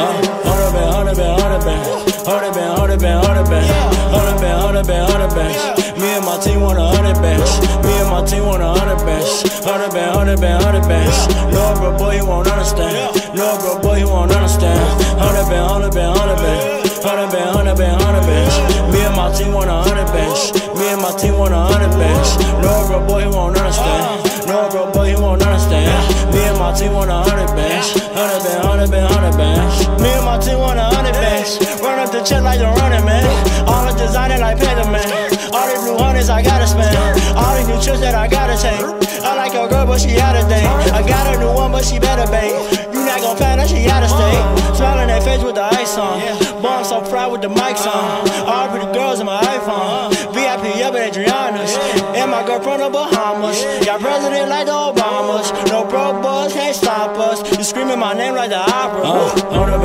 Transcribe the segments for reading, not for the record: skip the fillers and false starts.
Me and my team want 100 bands. Me and my team want 100 bands. 100 bands. No, bro, boy, you won't understand. No, bro, boy, you won't understand. 100 bands. Me and my team want 100 bands. Me and my team want 100 bands. No, bro, boy, you won't understand. No, bro, boy, you won't understand. Me and my team want 100 bands. 100 bands. Me and my team want 100 bands. Run up the check like the running man. All the designer like Panda Man. All these blue hundreds I gotta spend. All these new trips that I gotta take. I like your girl, but she out of date. I got a new one, but she better bait. You not gon' find her, she out of state. Smiling that face with the ice on. Boy, I'm so proud with the mics on. All pretty girls in my iPhone. VIP up at Adriana's. And my girl from the Bahamas. Y'all president like the Obamas. No broke boys can't stop us. You screaming my name like the opera. 100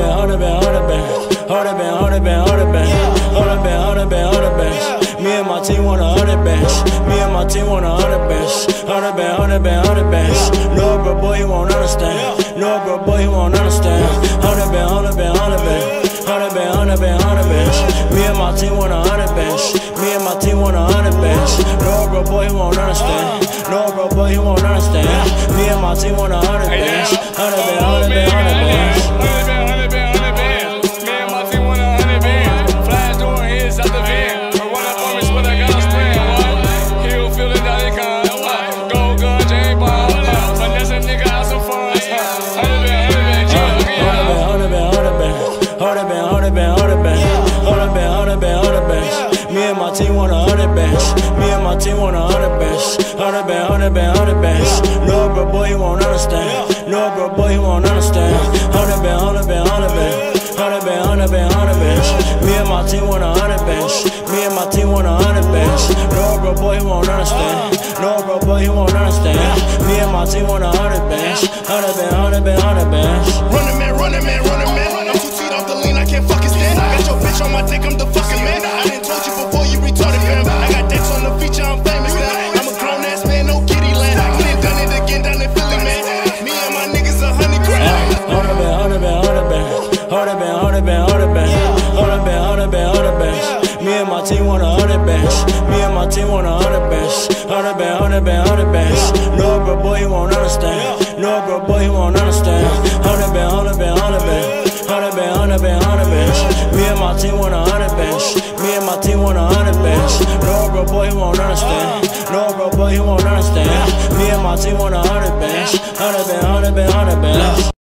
bands. Me and my team want 100 bands. Me and my team want 100 bands. 100 bands. No, bro, boy, you won't understand. No, bro, boy, you won't understand. 100 bands. Me and my team want 100 bands. Me and my team want 100 bands. No, bro, boy, you won't understand. No, bro, boy, you won't understand. Me and my team want 100 bands. 100 bands. Me and my team want 100 bands. Me and my team want 100 bands. 100 bands. No, bro, boy, you won't understand. No, bro, boy, you won't understand. 100 bands. Me and my team want 100 bands. Me and my team want 100 bands. No, bro, boy, you won't understand. No, bro, boy, you won't understand. Me and my team want 100 bands. 100 bands. Running man. I'm too sweet off the lean, I can't fucking stand. Got your bitch on my dick, I'm the fucking man. I didn't told you before, you retarded fam. I got decks on the feature, I'm famous now. I'm a grown ass man, no kitty land. Went and done it again down in Philly, man. Me and my niggas 100 grand. 100 bands. Me and my team want 100 bands. Me and my team want 100 bands. 100 bands. No, bro, boy, you won't understand. No, bro, boy, you won't understand. 100 bands. Me and my team want 100 bands. Me and my team want 100 bands. No, bro, boy, you won't understand. No, bro, boy, you won't understand. Me and my team want 100 bands. 100 bands.